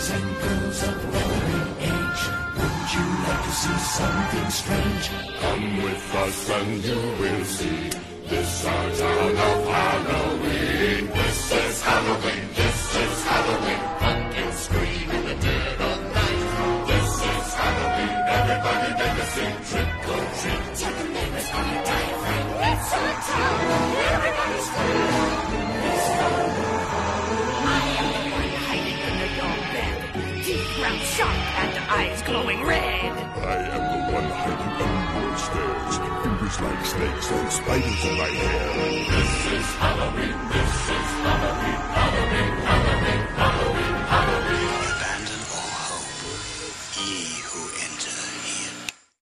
boys and girls of every age. Would you like to see something strange? Come with us and you will see. This our town of Halloween. This is Halloween. This is Halloween. Pumpkins scream in the dead of night. This is Halloween. Everybody make a scene. Trick or treat. Tell the neighbors on your diaphragm. It's our town. Everybody's free. It's Halloween. I am the one hiding under your bed. Teeth round sharp and eyes glowing red. I am the one hiding under your stairs. Fingers like snakes and spiders in my hair. This is Halloween. This is Halloween. Halloween. Halloween.